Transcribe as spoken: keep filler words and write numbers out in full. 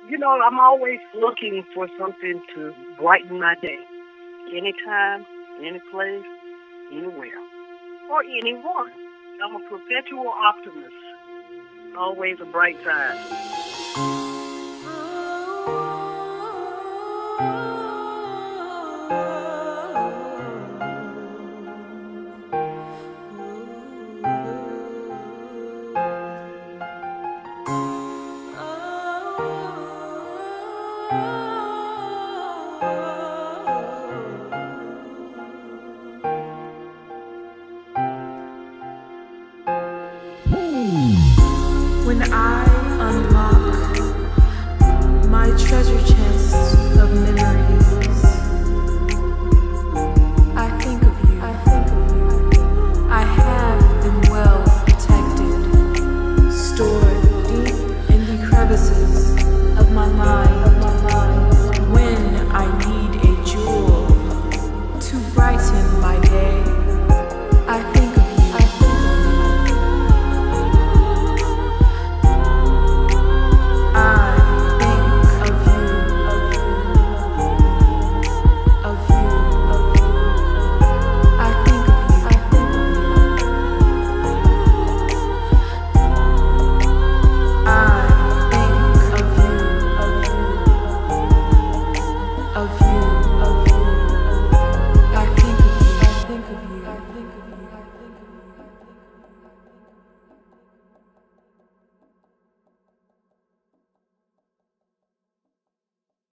You know, I'm always looking for something to brighten my day. Anytime, any place, anywhere, or anyone. I'm a perpetual optimist. Always a bright side.